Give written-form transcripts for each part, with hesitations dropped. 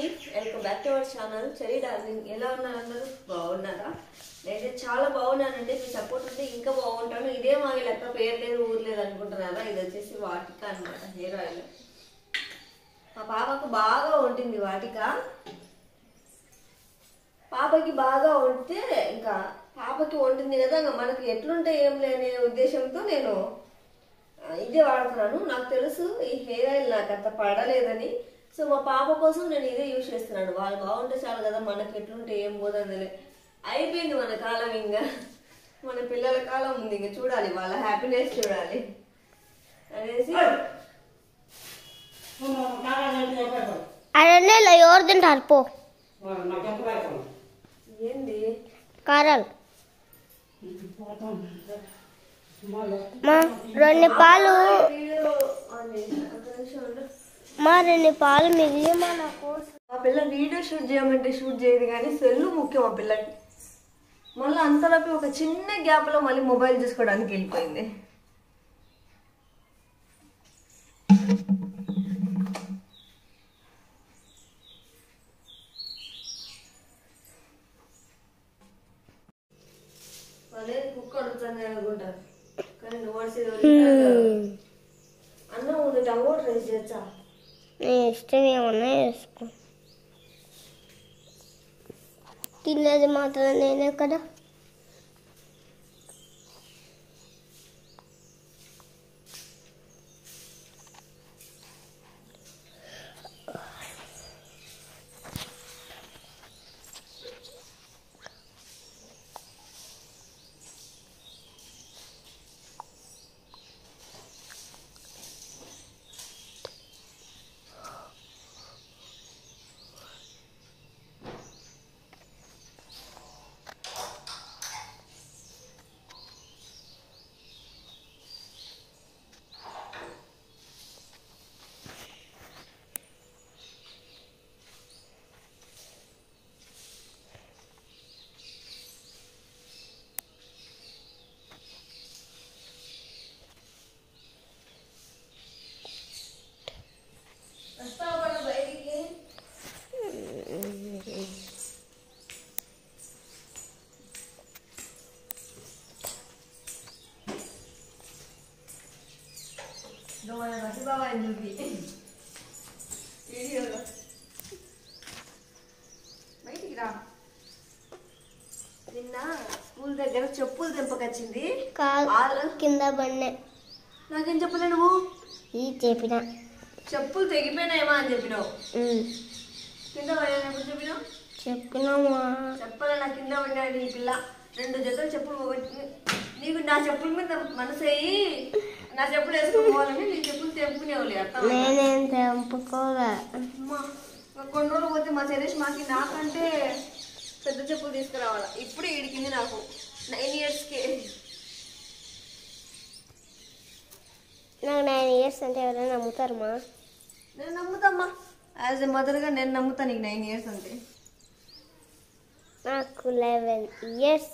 Welcome back to our channel cherry darling. ఎలా ఉన్నారు అందరూ? బాగున్నారా? నేనైతే చాలా బాగున్నానండి. మీ సపోర్ట్ ఉంటే ఇంకా బాగుంటాను. ఇదే మా లెక్క పేరు లేదు ఊరు లేదు అనుకుంటున్నారా? ఇది వచ్చేసి వాటిక అనమాట, హెయిర్ ఆయిల్. మా పాపకు బాగా ఉంటుంది వాటిక. పాపకి బాగా ఉంటే ఇంకా పాపకి ఉంటుంది కదా, ఇంకా మనకి ఎట్లుంటే ఏం లేని ఉద్దేశంతో నేను ఇదే వాడుతున్నాను. నాకు తెలుసు ఈ హెయిర్ ఆయిల్ నాకు అంత పడలేదని, సో మా పాప కోసం నేను ఇదే యూజ్ చేస్తున్నాను. వాళ్ళు బాగుంటే చాలు కదా, మనకి ఎట్లుంటే ఏం పోదందిలే. అయిపోయింది మన కాలం, ఇంకా మన పిల్లల కాలం ఉంది, ఇంకా చూడాలి వాళ్ళ హ్యాపీనెస్ చూడాలి అనేసి. అదే ఎవరు తింటారు పో. ఏంది కారాలు రెండు పాలు రెండు పాలు మిగిలి ఆ పిల్ల వీడియో షూట్ చేయమంటే షూట్ చేయదు, కానీ సెల్లు ముఖ్యం ఆ పిల్లకి. మళ్ళీ అంతలోపు ఒక చిన్న గ్యాప్ లో మళ్ళీ మొబైల్ చూసుకోవడానికి వెళ్ళిపోయింది. వాళ్ళే కుక్క అడుగుతుంది అనుకుంటారు, కానీ అన్నం ఉంది. టమోటో రైస్ చేస్తా, నీ ఇష్టం ఏమన్నా వేసుకో. తిన్నది మాత్రం నేనే కదా. బయటికి రా. నిన్న స్కూల్ దగ్గర చెప్పులు తెంపకొచ్చింది, కింద బండే. నాకేం చెప్పలే నువ్వు? ఈ చెప్పిన చెప్పులు తెగిపోయినాయేమా అని చెప్పినావు. కింద పడినప్పుడు చెప్పినావు? చెప్పినామా? చెప్పలే, నా కింద పడినాడు ఈ పిల్ల. 2 జతలు చెప్పులు పోగొట్టి నీకు నా చెప్పుల మీద మనసు అయ్యి నా చెప్పులు వేసుకోవాలని నీ చెప్పులు తెంపుకునేవాళ్ళు. నేనేం తెంపుకోలే. కొన్ని రోజులు పోతే మా శరీష్ మాకి నాకంటే పెద్ద చెప్పులు తీసుకురావాలి. ఇప్పుడే ఇడికింది నాకు 9 ఇయర్స్కి. నాకు 9 ఇయర్స్ అంటే ఎవరైనా నమ్ముతారమ్మా? నేను నమ్ముతామ్మా, యాజ్ ఎ మదర్గా నేను నమ్ముతాను నీకు 9 ఇయర్స్ అంటే. నాకు 11 ఇయర్స్.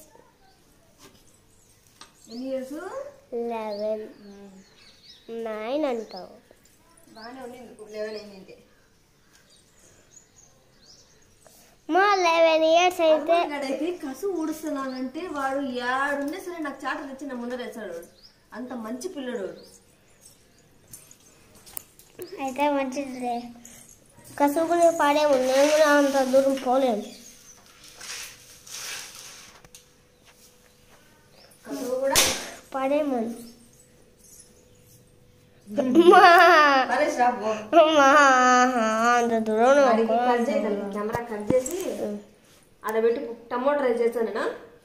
ఎన్ని ఇయర్స్? 11. 9 అంటావు. బాగానే ఉంది 11 అయింది. మా 11 ఇయర్స్ అయితే అయితే కసు ఊడుస్తున్నానంటే వాడు ఏడున్నా సరే నాకు చాట తెచ్చి నా ముందర వేసాడు. అంత మంచి పిల్లడు. అయితే మంచిది. కసుకుని పాడేము, నేను కూడా అంత దూరం పోలేము. కసువు కూడా పాడేమని అంత దూరం కెమెరా కట్ చేసి ఆడబెట్టి టమోటో రైస్ చేస్తాను.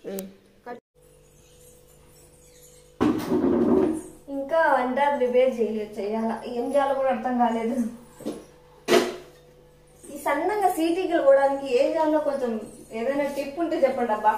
ఇంకా వంట ప్రిపేర్ చేయాలా, ఏం చేయాలో కూడా అర్థం కాలేదు. ఈ సన్నంగా సీటీకి పోవడానికి ఏం చేయాలో కొంచెం ఏదైనా టిప్ ఉంటే చెప్పండి అబ్బా.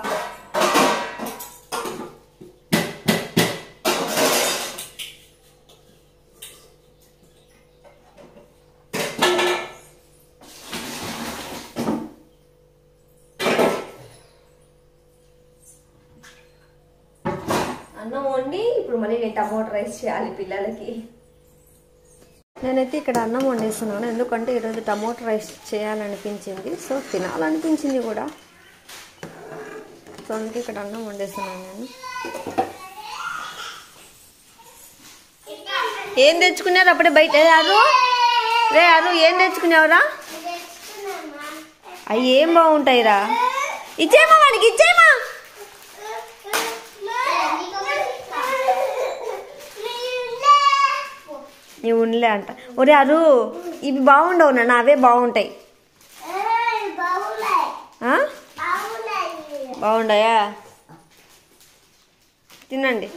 అన్నం వండి ఇప్పుడు మళ్ళీ నేను టమోటో రైస్ చేయాలి పిల్లలకి. నేనైతే ఇక్కడ అన్నం వండేస్తున్నాను, ఎందుకంటే ఈరోజు టమోటా రైస్ చేయాలనిపించింది. సో తినాలనిపించింది కూడా, సో అందుకే ఇక్కడ అన్నం వండేస్తున్నాను నేను. ఏం తెచ్చుకున్నారు అప్పుడే బయట? అరు ఏం తెచ్చుకున్నావురా? అవి ఏం బాగుంటాయిరా? ఇచ్చేయమా వాడికి, ఇచ్చేయమా. నీ ఉండలే అంట. ఒరే అరు, ఇవి బాగుండవు నాన్న, అవే బాగుంటాయి. బాగుండాయా? తినండి.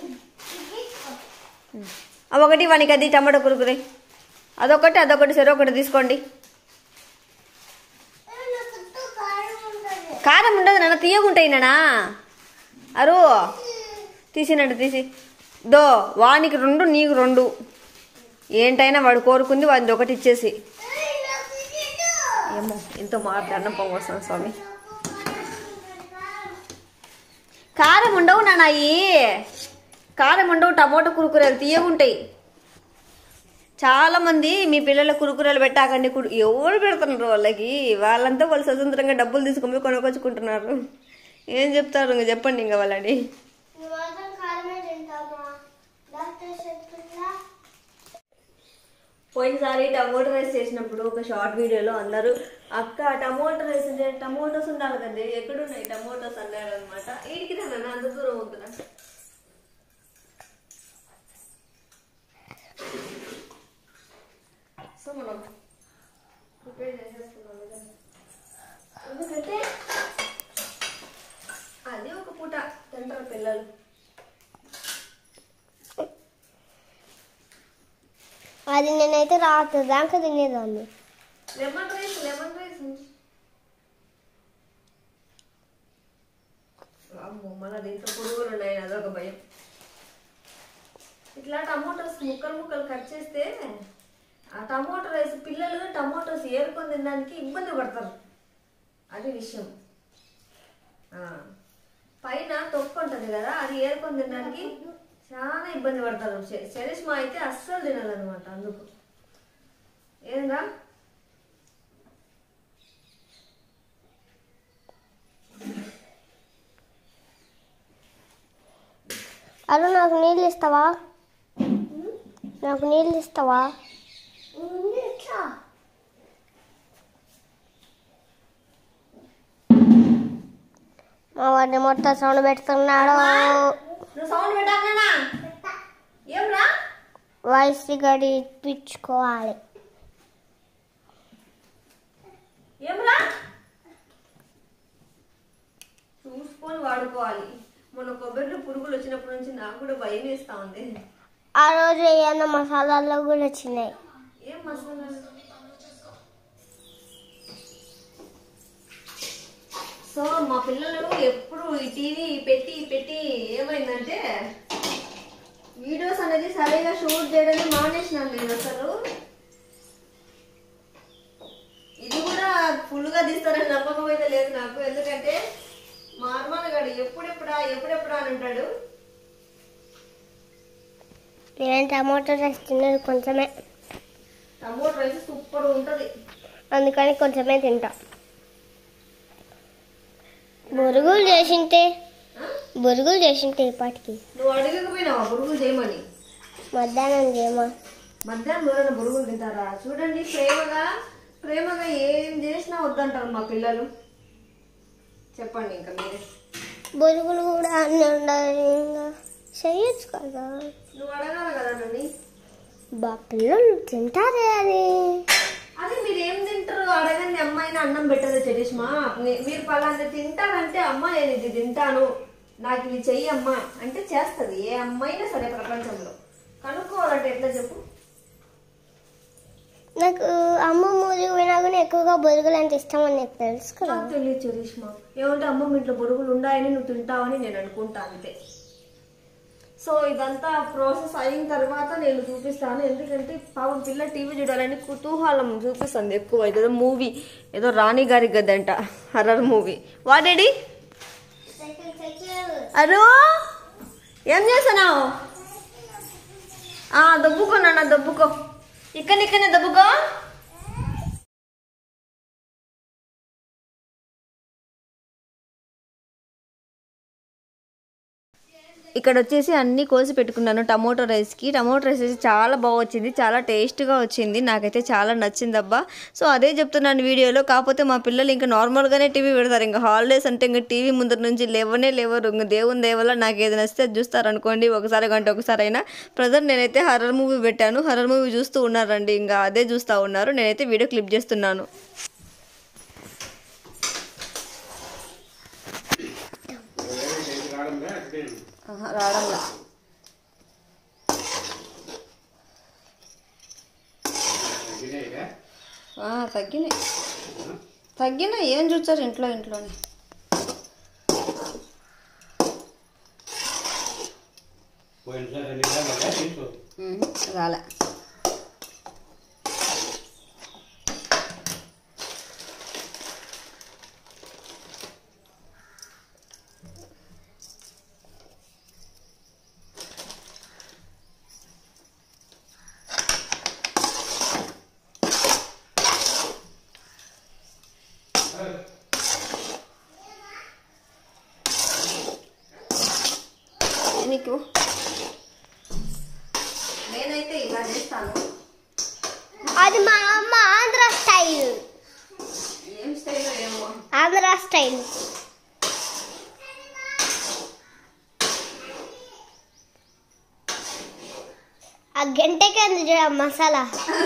ఒకటి వానికి అది టమాటో కురుకురే, అదొకటి సరే తీసుకోండి. కారం ఉండదు నాన్న, తీయగుంటాయి నాన్న. అరు తీసినట్టు తీసి దో, వానికి 2 నీకు 2. ఏంటైనా వాడు కోరుకుంది వాడిని ఒకటి ఇచ్చేసి. ఏమో ఎంతో దండం పొంగొస్తాను స్వామి. కారం ఉండవు నాన్న, అవి కారం ఉండవు. టమోటా కురుకురేలు తీయగుంటాయి. చాలా మంది మీ పిల్లల కురుకురేలు పెట్టాకండి, ఎవరు పెడుతున్నారు వాళ్ళకి? వాళ్ళంతా వాళ్ళు స్వతంత్రంగా డబ్బులు తీసుకొని కొనుక్కొచ్చుకుంటున్నారు. ఏం చెప్తారు ఇంకా చెప్పండి ఇంకా వాళ్ళని. పోయినసారి టమోటా రైస్ చేసినప్పుడు ఒక షార్ట్ వీడియోలో అందరూ అక్క టమోటా రైస్ అంటే టమోటోస్ ఉండాలి కదండి, ఎక్కడున్నాయి టమోటోస్ అన్నారు అనమాట. వీడికి నన్ను అంత దూరం అవుతున్నా. సో మనం ప్రిపేర్ చేసేస్తున్నాం కదా, ఎందుకంటే అది ఒక పూట తింటారు పిల్లలు. అది నేనైతే రాత్రి దాకా తినేదాన్ని. లెమన్ రైస్ అమ్మో, మళ్ళీ దీంట్లో పురుగులు ఉన్నాయి, అదొక భయం. ఇట్లా టమోటాస్ ముక్కలు కట్ చేస్తే ఆ టమోటా రైస్ పిల్లలు టమోటాస్ ఏరుకొని తినడానికి ఇబ్బంది పడతారు, అది విషయం. పైన తొక్కు ఉంటుంది కదా, అది ఏరుకొని తినడానికి చాలా ఇబ్బంది పడతారు. చరిష్మా అయితే అస్సలు తినాలన్నమాట. అందుకు ఏందా అరు నాకు నీళ్ళు ఇస్తావా? మా వాడిని మొత్తం సౌండ్ పెడుతున్నాడు. వాయిస్ గడి ఇప్పించుకోవాలి. చూసుకొని వాడుకోవాలి. మొన్న కొబ్బరిలో పురుగులు వచ్చినప్పటి నుంచి నాకు కూడా భయం వేస్తా ఉంది. ఆ రోజు ఏమన్నా మసాలాల్లో కూడా వచ్చినాయి. ఏం మసాలాలు? సో మా పిల్లలు ఎప్పుడు ఈ టీవీ పెట్టి ఏమైందంటే వీడియోస్ అనేది సరిగా షూట్ చేయడానికి మానేసినాను నేను అసలు. ఇది కూడా ఫుల్గా తీస్తారని నమ్మకం అయితే లేదు నాకు, ఎందుకంటే మా అర్మాన్ గారు ఎప్పుడెప్పుడా అని అంటాడు. నేను టమోటా రైస్ తిన్నది కొంచెమే. టమోటా రైస్ సూపర్ ఉంటుంది, అందుకని కొంచెమే తింటా. బొరుగులు చేసింటే ఇప్పటికి. నువ్వు అడగకపోయినావా బురుగులు చేయమని? మధ్యాహ్నం ఎవరైనా బురుగులు తింటారా? చూడండి, ప్రేమగా ఏం చేసినా వద్దంటారు మా పిల్లలు. చెప్పండి ఇంకా మీరే. బొరుగులు కూడా అన్నీ ఉండాలి, చేయొచ్చు కదా. నువ్వు అడగాలి కదా నన్ను. పిల్లలు తింటారే అది మీరు ఏం తింటారు? అడగండి, అమ్మాయిని అన్నం పెట్టదు చరిష్మా. మీరు పలాంటి తింటారంటే అమ్మ నేను ఇది తింటాను, నాకు ఇది చెయ్యి అమ్మ అంటే చేస్తుంది. ఏ అమ్మాయినా సరే ప్రపంచంలో. కనుక్కోవాలంటే ఎట్లా చెప్పు? నాకు అమ్మ ఊరికి పోయినా కానీ ఎక్కువగా బొరుగులు అంటే ఇష్టం అని నాకు తెలుసు కదా. తెలియదు చరిష్మా, ఏమంటే అమ్మమ్మ ఇంట్లో బొరుగులు ఉన్నాయని నువ్వు తింటావని నేను అనుకుంటా అంతే. సో ఇదంతా ప్రాసెస్ అయిన తర్వాత నేను చూపిస్తాను, ఎందుకంటే పాపం పిల్ల టీవీ చూడాలని కుతూహలం చూపిస్తుంది ఎక్కువ. ఇదేదో మూవీ, ఏదో రాణి గారి గద్దంట, హర్రర్ మూవీ. వాడేడి అరు ఏం చేస్తున్నావు? దొబ్బుకో నాన్న, దొబ్బుకో. ఇక్కడ దబ్బుగా. ఇక్కడ వచ్చేసి అన్నీ కోసి పెట్టుకున్నాను టమోటో రైస్కి. టమోటో రైస్ వచ్చి చాలా బాగా వచ్చింది, చాలా టేస్ట్గా వచ్చింది, నాకైతే చాలా నచ్చిందబ్బా. సో అదే చెప్తున్నాను వీడియోలో. కాకపోతే మా పిల్లలు ఇంకా నార్మల్గానే టీవీ పెడతారు. ఇంకా హాలిడేస్ అంటే ఇంకా టీవీ ముందర నుంచి లేవరు. ఇంకా దేవుని దేవల్ల నాకు ఏది నచ్చితే అది చూస్తారు అనుకోండి, ఒకసారి గంట ఒకసారి అయినా. ప్రజెంట్ నేనైతే హర్రర్ మూవీ పెట్టాను, హర్రర్ మూవీ చూస్తూ ఉన్నారండి, ఇంకా అదే చూస్తూ ఉన్నారు. నేనైతే వీడియో క్లిప్ చేస్తున్నాను. రావడంలా తగ్గినాయి ఏం చూస్తారు ఇంట్లోనే. రాలే నీకు. నేనైతే ఇలా చేస్తాను. అది మా అమ్మ ఆంధ్ర స్టైల్. ఏం స్టైల్ ఏమో ఆంధ్ర స్టైల్. ఆ గంటకే ఉంది చూడ మసాలా.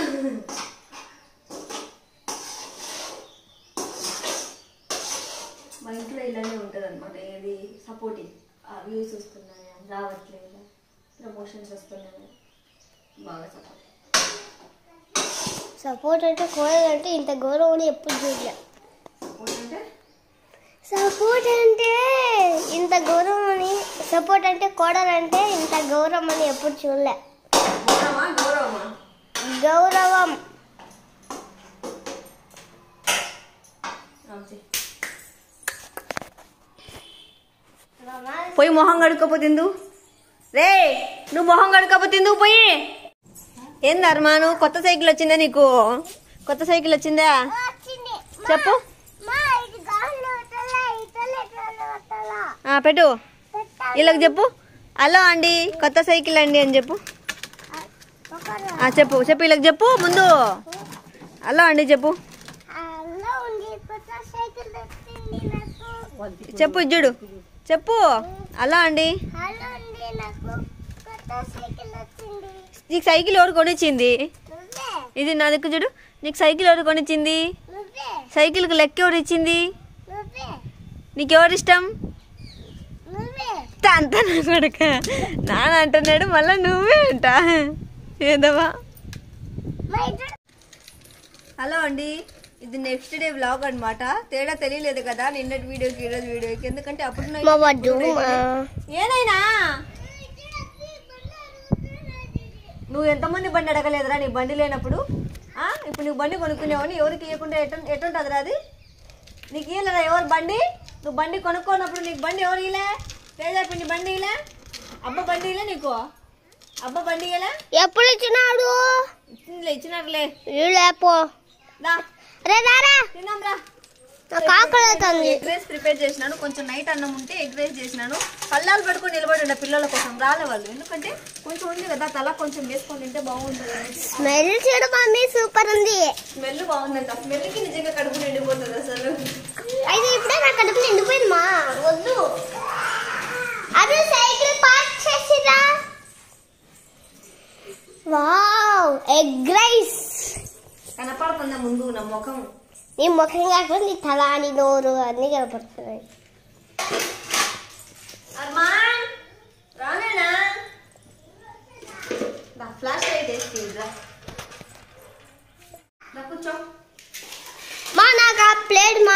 మా ఇంట్లో ఇలానే ఉంటుంది అనమాట. ఏది సపోర్టింగ్, వ్యూస్ వస్తున్నాయా, రావట్లేదా, ప్రమోషన్స్ వస్తున్నాయా, బాగా సపోర్ట్ అంటే కోడాలంటే ఇంత గౌరవం ఎప్పుడు చూడలే. సపోర్ట్ అంటే ఇంత గౌరవం అని, సపోర్ట్ అంటే కోడాలంటే ఇంత గౌరవం అని ఎప్పుడు చూడలే. గౌరవం. పోయి మొహం కడుక్కోపోతిందు రే, నువ్వు మొహం కడుక్కోపోతిందు పోయి. ఏంది అర్మాను, కొత్త సైకిల్ వచ్చిందా నీకు? కొత్త సైకిల్ వచ్చిందా చెప్పు. పెట్టు, వీళ్ళకి చెప్పు. హలో అండి, కొత్త సైకిల్ అండి అని చెప్పు. చెప్పు వీళ్ళకి చెప్పు ముందు. హలో అండి చెప్పు. చెప్పు చూడు, చెప్పు. హలో అండి. నీకు సైకిల్ ఎవరు కొనిచ్చింది? ఇది నా దగ్గర చూడు. నీకు సైకిల్ ఎవరు కొనిచ్చింది? సైకిల్కి లెక్క ఎవరు ఇచ్చింది? నీకెవరు ఇష్టం? అంతా నా కొడుక నాన్న అంటున్నాడు, మళ్ళీ నువ్వే అంట ఏదవా. హలో అండి, ఇది నెక్స్ట్ డే వ్లాగ్ అనమాట. తేడా తెలియలేదు కదా నిన్నటి వీడియోకి ఈరోజు వీడియోకి, ఎందుకంటే అప్పుడు ఏదైనా నువ్వు ఎంతమంది బండి అడగలేదురా నీ బండి లేనప్పుడు. ఇప్పుడు నువ్వు బండి కొనుక్కునేవని ఎవరికి ఇవ్వకుండా ఎటుంటుందిరా అది? నీకు ఇయ్యలేరా ఎవరు బండి? నువ్వు బండి కొనుక్కోనప్పుడు నీకు బండి ఎవరు ఇలే? తేజాపిండి బండి ఇలే? అబ్బ బండి ఇలే నీకు? అబ్బ బండి ఇలే? ఎప్పుడు ఇచ్చినాడు? ఇచ్చినట్లే లేపో తిన్నాం రా. ఎగ్ రైస్ ప్రిపేర్ చేసినాను, కొంచెం నైట్ అన్నం ఉంటే ఎగ్ రైస్ చేసినాను. పల్లాలు పట్టుకొని నిలబడి ఉండే పిల్లల కోసం, రాలే వాళ్ళు. ఎందుకంటే కొంచెం ఉంది కదా, తల కొంచెం వేసుకొని తింటే బాగుంటుంది. స్మెల్ చూడు మమ్మీ, సూపర్ ఉంది. స్మెల్ బాగుందంట. స్మెల్కి నిజంగా కడుపు నిండిపోతుంది అసలు. అయితే ఇప్పుడే నా కడుపు నిండిపోయింది మా. వద్దు, అది సైకిల్ పార్క్ చేసిరా. వావ్, ఎగ్ రైస్ కనపడుతుందా ముందు నా ముఖం? నీ ముఖం కాకపోతే నీ తల, నీ నోరు అన్నీ కనపడుతున్నాయి. రానేనా ఫ్లాష్ లైట్ వేసి కూర్చో. మా నాకు ఆ ప్లేట్ మా,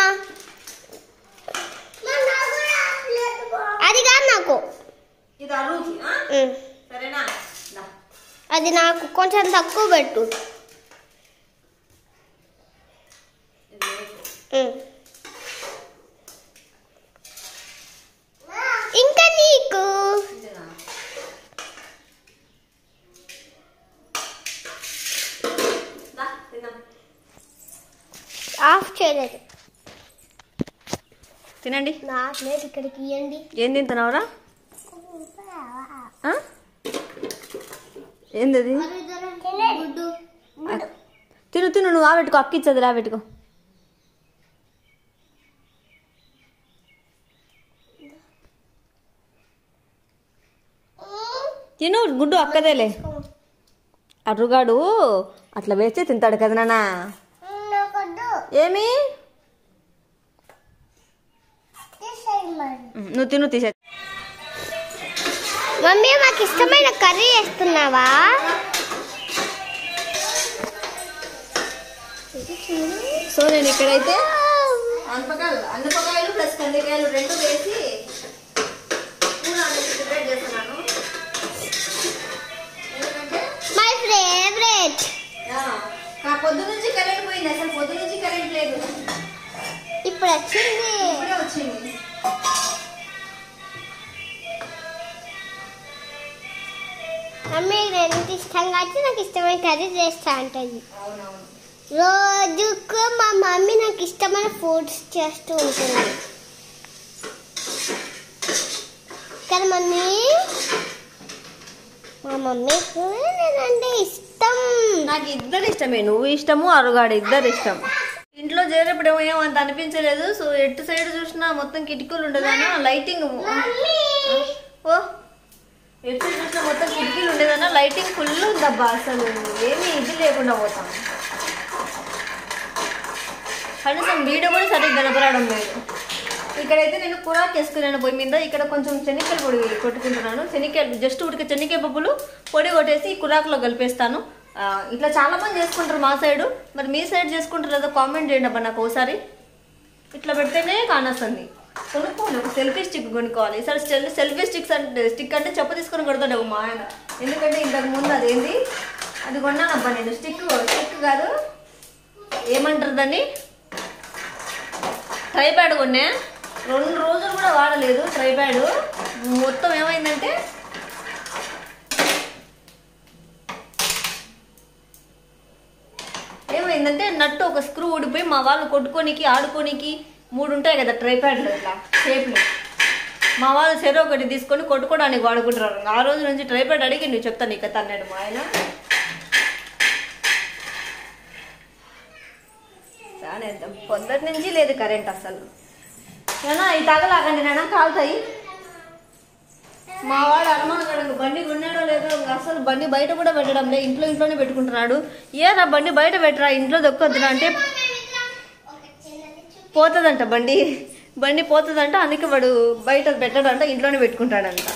అది కాదు నాకు. ఇది అరుచి సరేనా? అది నాకు కొంచెం తక్కువ పెట్టు. ఇంకా నీకు తిందాం. ఆఫ్ చేయలేదు. తినండి. నా ప్లేట్ ఇక్కడికి ఇవ్వండి. ఏం తింటున్నావురా? ఏంది? తిను తిను, నువ్వు ఆబెట్టుకో, అక్క ఇచ్చది రాబెట్టుకో. తిను, గుడ్డు అక్కదేలే. అరుగాడు అట్లా వేస్తే తింటాడు కదా నాన్న. ఏమి నువ్వు తిను, తీసే. మమ్మీ మాకు ఇష్టమైన కర్రీ వేస్తున్నావా? సో నేను ఇక్కడైతే అనపకాయలు ప్లస్ కందికాయలు రెండు వేసి కూర అనేది ప్రిపేర్ చేస్తున్నాను. ఎందుకంటే మై ఫేవరెట్. పొద్దు నుంచి కరెంట్ పోయింది, అసలు పొద్దు నుంచి కరెంట్ లేదు. ఇప్పుడు వచ్చింది. ఇప్పుడే వచ్చింది. మమ్మీ ఎంత ఇష్టంగా వచ్చి నాకు ఇష్టమైన కర్రీ చేస్తా అంటది. అవునవును. రోజుకు మా మమ్మీ నాకు ఇష్టమైన ఫుడ్స్ చేస్తూ ఉంటుంది కదా మమ్మీ. మా మమ్మీకి నేనంటే ఇష్టం. నాకు ఇద్దరు ఇష్టమే, నువ్వు ఇష్టము అరుగాడు ఇద్దరు ఇష్టం. ఇంట్లో చేరేప్పుడు ఏమంత అనిపించలేదు. సో ఎటు సైడ్ చూసినా మొత్తం కిటికీలు ఉండేదానా, లైటింగ్ ఓ ఎటు సైడ్ చూసినా మొత్తం కిటికీలు ఉండేదానా, లైటింగ్ ఫుల్ ఉందబ్బా. అసలు ఏమీ ఇది లేకుండా పోతాం. కనీసం వీడియో కూడా సరిగ్గా కనపడడం లేదు. ఇక్కడైతే నేను కూరాకు వేసుకున్నాను పొయ్యి మీద. ఇక్కడ కొంచెం శనగకాయల పొడి కొట్టుకుంటున్నాను. శనగకాయలు జస్ట్ ఉడికి శనగకాయ పప్పులు పొడి కొట్టేసి కూరాకులో కలిపేస్తాను. ఇట్లా చాలా మంది చేసుకుంటారు మా సైడు. మరి మీ సైడ్ చేసుకుంటారు లేదా కామెంట్ చేయండి అబ్బా నాకు ఒకసారి. ఇట్లా పెడితేనే కానొస్తుంది. కొనుక్కోండి, ఒక సెల్ఫీ స్టిక్ కొనుక్కోవాలి. ఈసారి సెల్ఫీ స్టిక్ అంటే చెప్ప తీసుకొని కొడతాడు మా ఆయన. ఎందుకంటే ఇంతకు ముందు అదేంటి అది కొన్నానబ్బా నేను. స్టిక్ కాదు, ఏమంటారు దాన్ని, ట్రైప్యాడ్ కొన్నా. 2 రోజులు కూడా వాడలేదు ట్రైప్యాడ్. మొత్తం ఏమైందంటే నట్టు ఒక స్క్రూ ఊడిపోయి మా వాళ్ళు కొట్టుకోనికి ఆడుకోనికి 3 ఉంటాయి కదా ట్రైప్యాడ్లు, ఇట్లా షేప్లు. మా వాళ్ళు చెరో ఒకటి తీసుకొని కొట్టుకోవడానికి వాడుకుంటున్నారు. ఆ రోజు నుంచి ట్రైప్యాడ్ అడిగి నువ్వు చెప్తాను ఇక తన్నాడు మా ఆయన. పొద్దుటి నుంచి లేదు కరెంట్ అసలు. ఏనా ఈ తగలాకండి నాన్న, కాలుతాయి. మా వాడు అనుమానం బండి కొన్నాడో లేదో, అసలు బండి బయట కూడా పెట్టడం లేదు, ఇంట్లోనే పెట్టుకుంటున్నాడు. ఏరా బండి బయట పెట్టరా, ఇంట్లో దొక్కొద్దురా అంటే పోతుందంట బండి పోతుందంట. అందుకే వాడు బయట పెట్టడంట, ఇంట్లోనే పెట్టుకుంటాడంట.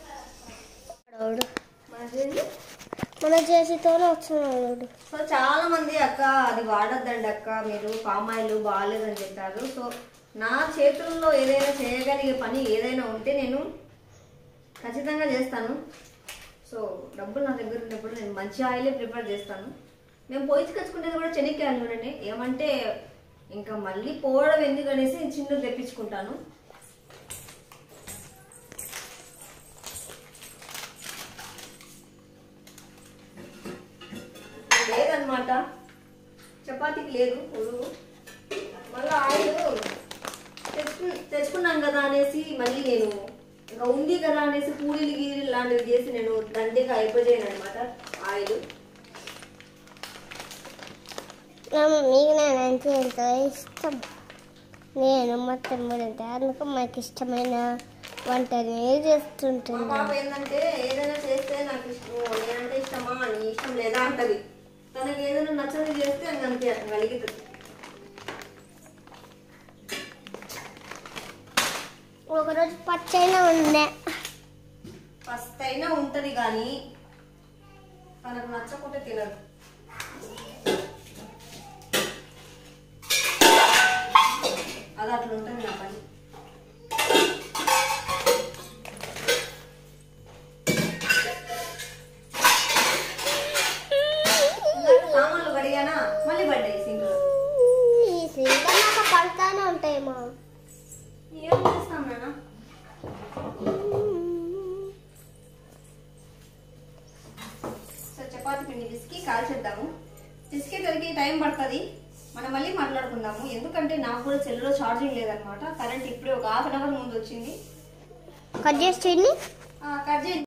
మన చేసితోనే వచ్చినాడు. సో చాలా మంది అక్క అది వాడొద్దండి అక్క, మీరు పామ్ ఆయిల్ బాగాలేదని చెప్పారు. సో నా చేతుల్లో ఏదైనా చేయగలిగే పని ఏదైనా ఉంటే నేను ఖచ్చితంగా చేస్తాను. సో డబ్బులు నా దగ్గర ఉన్నప్పుడు నేను మంచి ఆయిలే ప్రిపేర్ చేస్తాను. మేము పోయి తెచ్చుకునేది కూడా శనక్కాయలు చూడండి. ఏమంటే ఇంకా మళ్ళీ పోవడం ఎందుకనేసి చిన్నది తెప్పించుకుంటాను. లేదనమాట, చపాతీకి లేదు ఉడుగు. మళ్ళీ ఆయిల్ తెచ్చుకున్నాను కదా అనేసి మళ్ళీ నేను ఇంకా ఉంది కదా అనేసి పూరీలు గీరీలు లాంటివి చేసి నేను దండిగా అయిపోయాను అనమాట ఆయిల్. మీకు నేనంటే ఎంతో ఇష్టం. నేను మా తమ్ముడు అంటే అందుకు మాకు ఇష్టమైన వంటనే చేస్తుంటుంది. పాప ఏంటంటే ఏదైనా చేస్తే నాకు ఇష్టం, నేనంటే ఇష్టమా, నీ ఇష్టం లేదా అంటది. తనకి ఏదైనా నచ్చని చేస్తే అది అంతే అట్లా కలిగుతుంది. ఒకరోజు పచ్చైనా ఉండే, ఫస్ట్ అయినా ఉంటది కానీ తనకు నచ్చకుంటే తినదు. అది అట్లా ఉంటుంది నా పని. సామాన్లు కడిగానా మళ్ళీ పడ్డాయి సింక్లో. ఈ సీజన్ నాకు పడతానే ఉంటాయేమో. ఏం చేస్తాం నాన్న. సో చపాతి పిండి పిసికి కాల్చేద్దాము. పిసికేసరికి టైం పడుతుంది. మనం మళ్ళీ మాట్లాడుకుందాము. ఎందుకంటే నాకు కూడా సెల్లో ఛార్జింగ్ లేదనమాట. కరెంట్ ఇప్పుడే ఒక 1/2 గంట ముందు వచ్చింది. కట్ చేసి కట్ చేసి